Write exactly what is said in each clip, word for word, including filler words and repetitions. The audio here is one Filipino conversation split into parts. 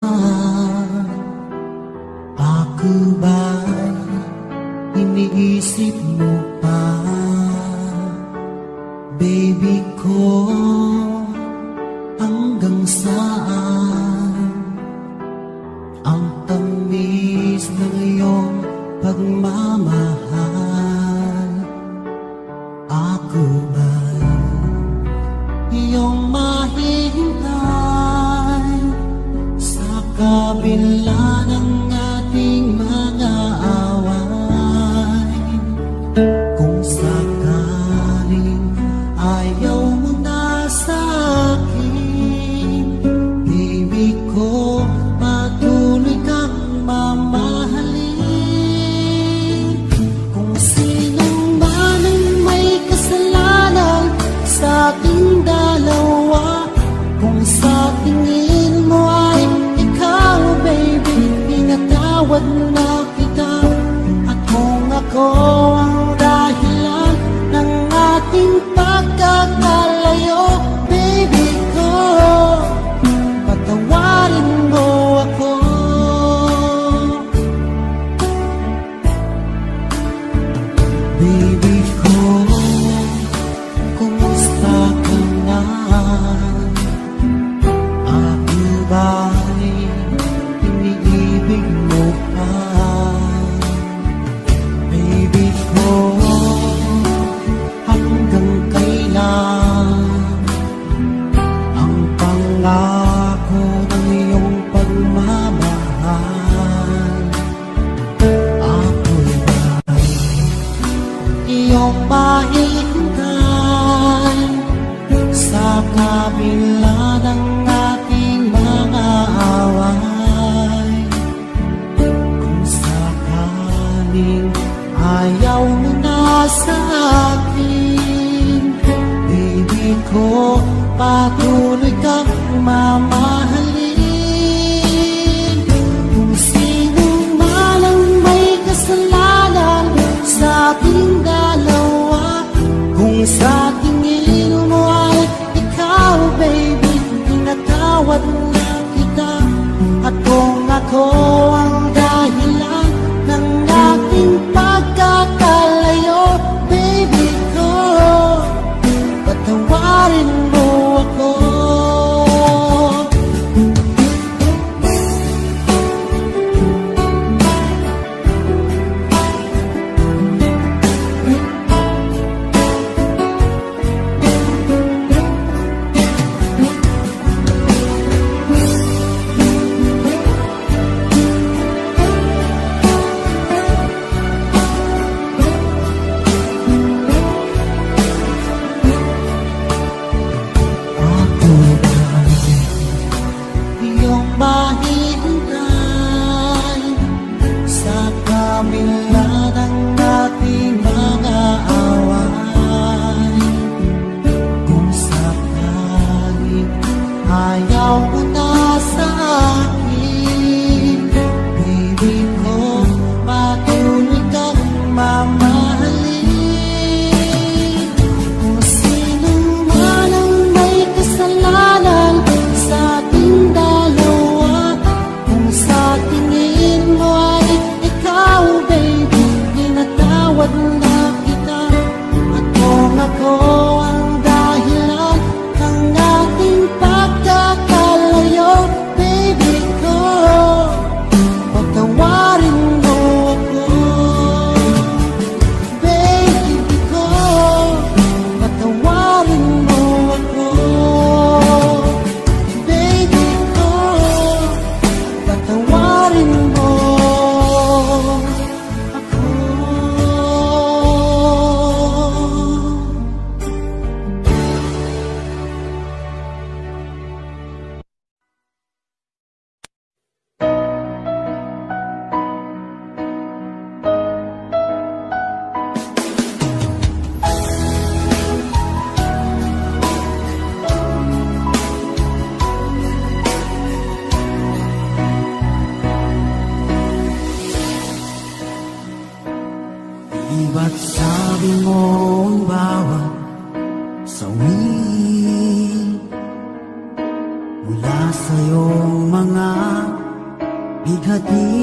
Ako ba'y iniisip mo pa, baby ko, hanggang saan ang tamis ng iyong pagmamahal? Ako ba'y iyong mahihintay sa kabila ng ating mga away? Kung sakaling ayaw mo na sa akin, baby ko, patuloy kang mamahalin. Kung sino man ang may kasalanan sa ating dalawa, kung sa tingin mo ay ikaw, baby, pinatawad na kita. At kung ako ang dahilan ng ating pagkakalayo, baby ko, patawarin mo ako. Baby ko, kumusta ka na? Ako ba'y iniibig mo pa? Baby ko, hanggang kailan ang pangako ng iyong pagmamahal? Ako'y ba'y iyong mahihintay sa kabila ng ating mga away? Kung sakaling ayaw mo na sa akin, baby ko, patuloy kang mamahalin. Kung sino man ang may kasalanan sa ating dalawa, kung sa tingin mo ay ikaw, baby, pinatawad na kita. At kung ako ang dahilan ng ating pagkakalayo, baby ko, patawarin mo ako. Ako ba'y iyong mahihintay sa kabila ng ating mga away? Kung sakaling ayaw mo na sa akin, baby ko, patuloy kang mamahalin. Kung sino man ang may kasalanan sa ating dalawa, kung sa tingin mo ay ikaw, baby, pinatawad na kita. At kung ako ang dahilan ng ating pagkakalayo, baby ko, patawarin mo ako. Baby ko, patawarin mo ako. Baby ko, patawarin mo ako. Di ba't sabi mo ang bawat sawi mula sa iyong mga Bighati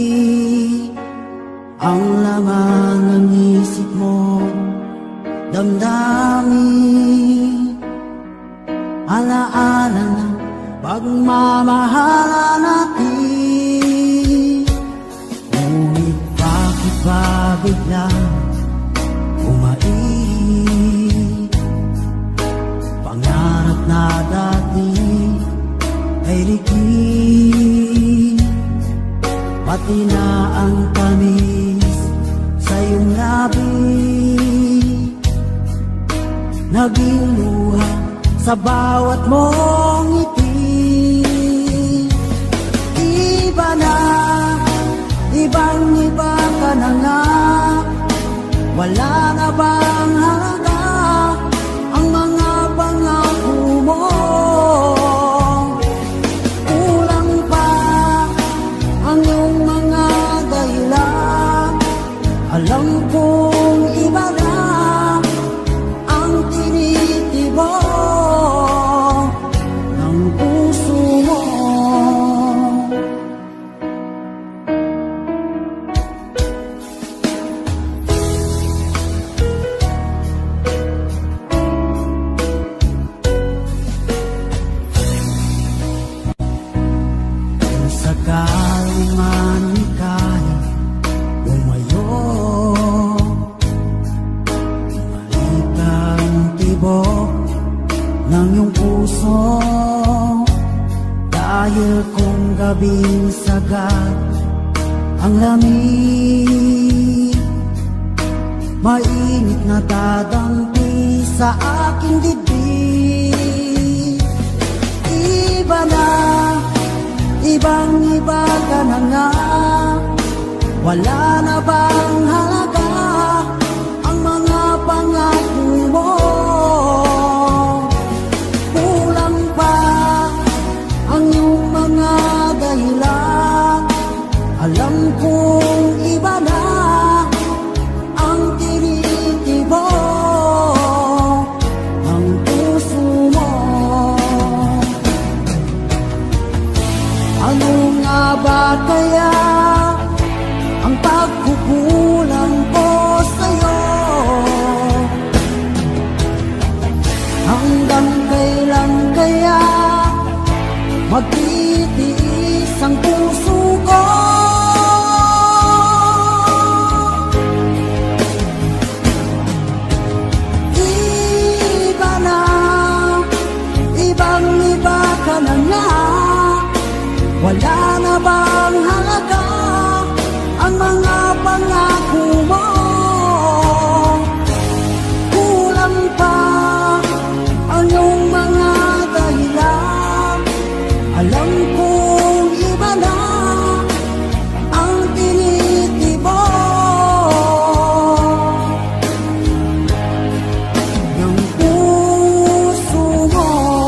ang laman ng isip mo, damdamin, alaala ng bagong mamahala natin. Ngunit bakit ba biglang umait? Pangarap na dati ay ligid, pati na ang tamis sa iyong labi, naging luha sa bawat mong ngiti. Iba na, ibang iba ka na nga, wala na bang halaga ang mga pangako mo? Kulang pa ang iyong mga dahilan, alam kong iba na ang tinitibok ng puso mo. Kung sakaling man ika'y umayo, balik ang tibok ng iyong puso, dahil kung gabing sagad ang lamig, mainit na dadampi sa aking dibdib. Iba na, ibang iba ka na nga, wala na bang halaga ang mga pangako mo? Kulang pa ang iyong mga dahilan, alam kong iba na ang tinitibok ng puso mo. Ano nga ba kaya ang pagkukulang ko sa'yo? Hanggang kailan kaya magtitiis ang puso ko? Iba na, ibang iba ka na nga, wala na bang halaga ang mga pangako mo? Kulang pa ang iyong mga dahilan, alam kong iba na ang tinitibok ng puso mo.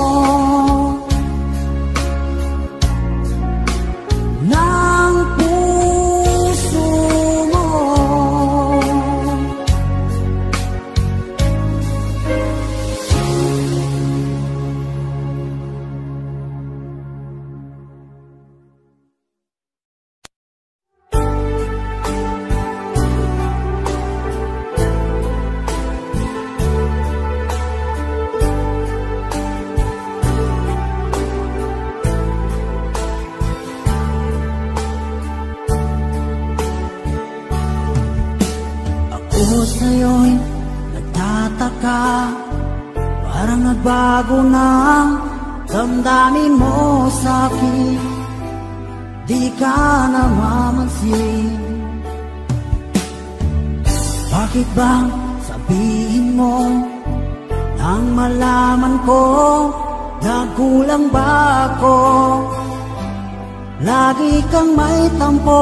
Ng puso mo. Ako sa'yo'y nagtataka, parang nagbago na ang damdamin mo sa'kin, di ka namamansin. Bakit bang sabihin mo nang malaman ko na kulang ba ako? Lagi kang may tampo.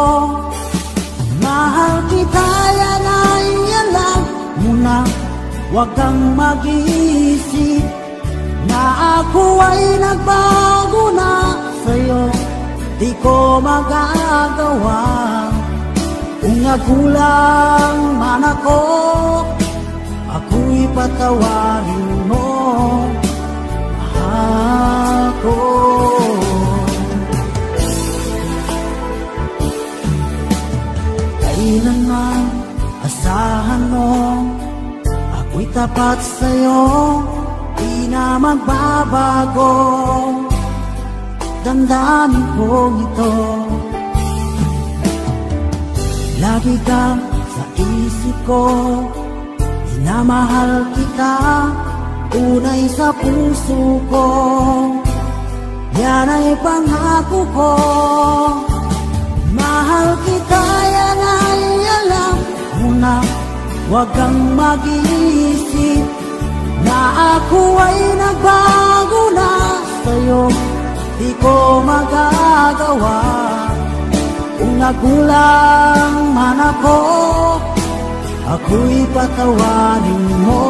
Mahal kita, yan ay yan lang muna, huwag kang mag-iisip na ako ay nagbago na sa'yo. Di ko magagawa, kung nagulang man ako, ako'y patawarin mo, mahal ko. Kailanman asahan mo, ako'y tapat sa'yo, di na magbabago. Damdamin kong ito, lagi kang sa isip ko, minamahal kita, tunay sa puso ko, yan ay pangako ko. Mahal kita, yan ay alam mo na, huwag kang mag-iisip na ako ay nagbago na sa'yo, di ko magagawa. Kung nagkulang man ako, ako'y patawarin mo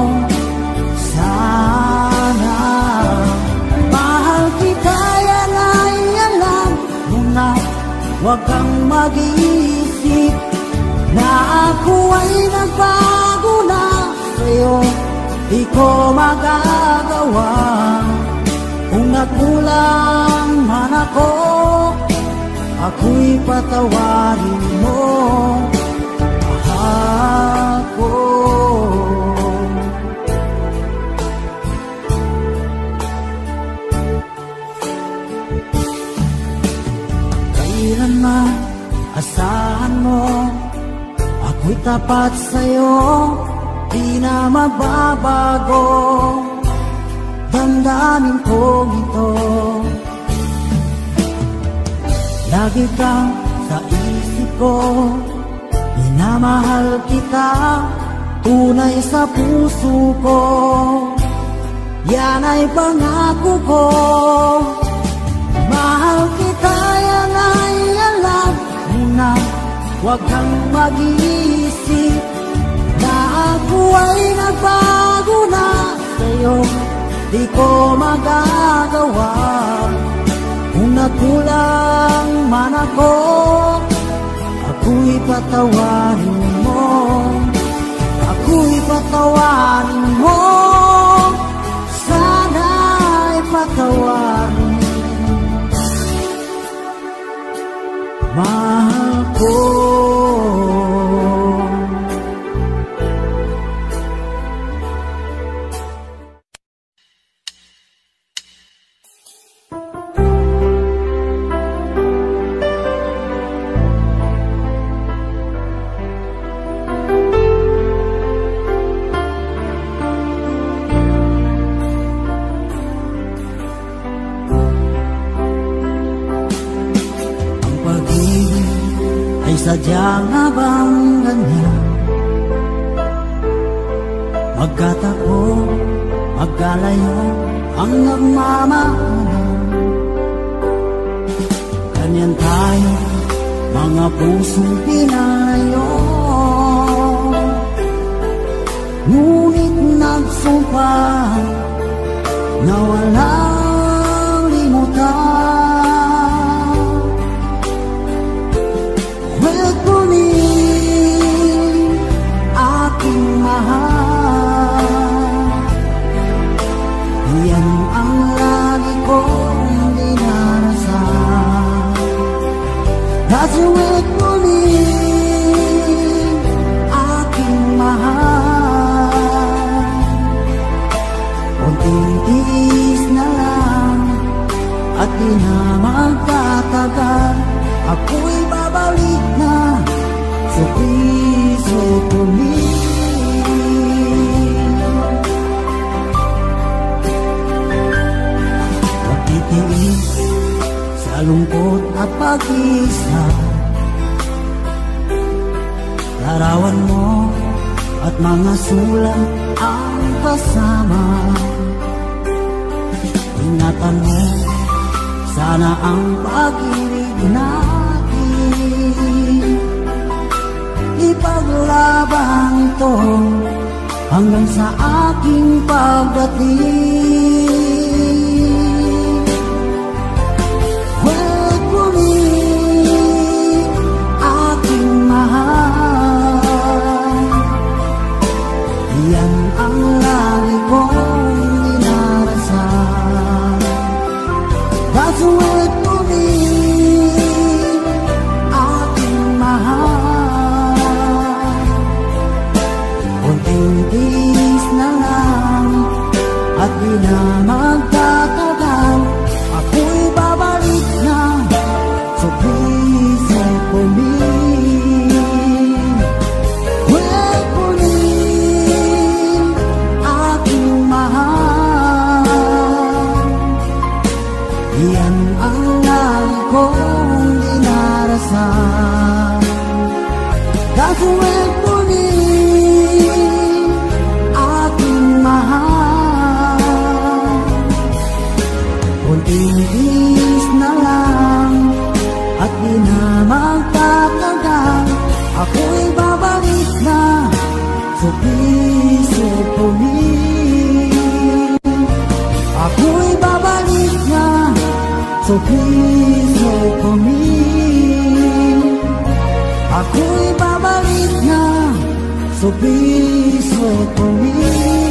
sana. Mahal kita, yan ay alam mo na, huwag kang mag-iisip na ako ay nagbago na sa'yo, di ko magagawa. Kung nagkulang man ako, ako'y patawarin mo ako. Kailanman asahan mo, ako'y tapat sa'yo, di na magbabago. Damdamin kong ito, lagi kang sa isip ko, minamahal kita, tunay sa puso ko, yan ay pangako ko. Mahal kita, yan ay alam mo na, huwag kang mag-iisip na ako ay nagbago na sa'yo, di ko magagawa. Kung nagkulang man ako, ako'y patawarin mo, ako'y patawarin mo, sana'y patawarin mahal ko. Sadyang nga bang ganyan, magkatapo, magkalayo ang nagmamahalan? Ganyan tayo, mga pusong pinalayo, ngunit nagsumpa na walang limutan. Huwag punin aking mahal, yan ang lagi kong dinarasan. Kasi huwag punin aking mahal, kunting tiis na lang at di na magtatagal, ako'y babalik na sa piso tuloy. Magtitiis sa lungkot at pag-isa, larawan mo at mga sulat ang kasama. Ingatan mo sana ang pag-ibig natin, ipaglaban ito hanggang sa aking pagdating. Huwag pumin aking mahal, yan ang lagi kong dinarasan. That's what pumin aking mahal, kong dinarasan. Gagawin muli aking mahal. Kunting tiis na lang at di na magtatagal, ako'y babalik na sa piso punin. Ako'y babalik na sa piso punin. Ako'y babalik na sa piso punin.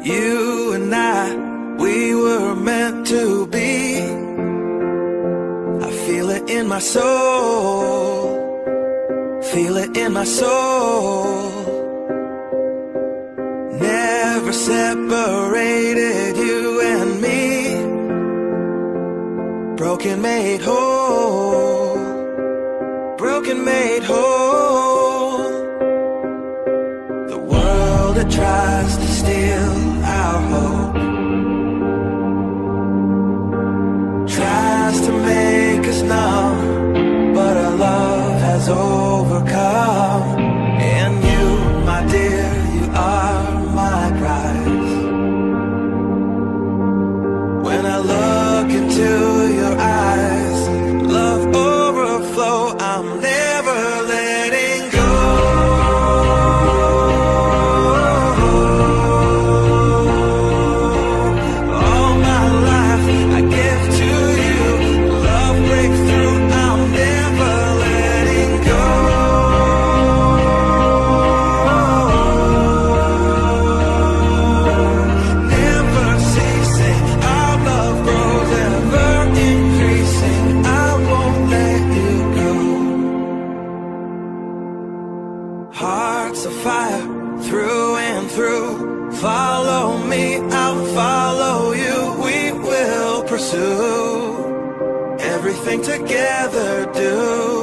You and I, we were meant to be. I feel it in my soul, feel it in my soul. Never separated, you and me. Broken made whole, broken made whole. The world that tries to steal our hope tries to make us numb, but our love has overcome. And you, my dear, you are my prize. When I look into your eyes, love overflow, I'm never letting go. All my life I give to you, love breakthrough, I'm never letting go. Never ceasing, our love grows ever increasing, I won't let you go. Hearts of fire, through and through. Follow me, I'll follow you. We will pursue everything together, do.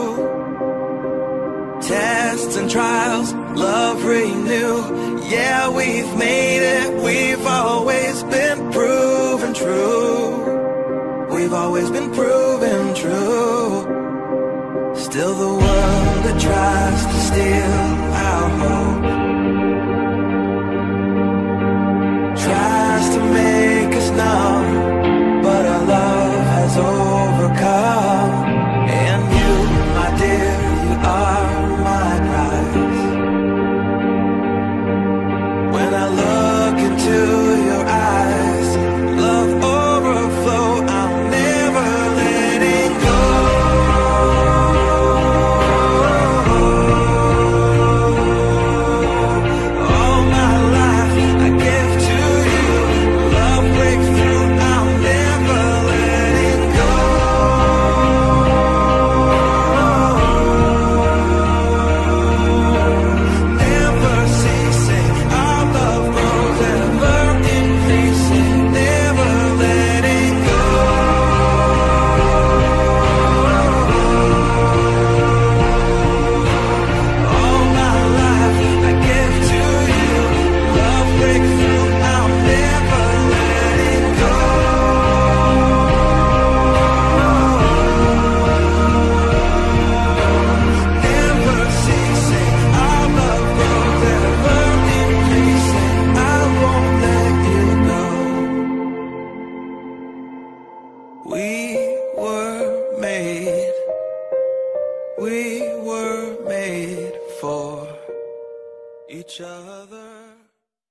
Tests and trials, love renew. Yeah, we've made it, we've always been proven true. We've always been proven true. Still the world that tries to steal our hope tries to make us numb, but our love has overcome. And you, my dear, you are my prize. When I look into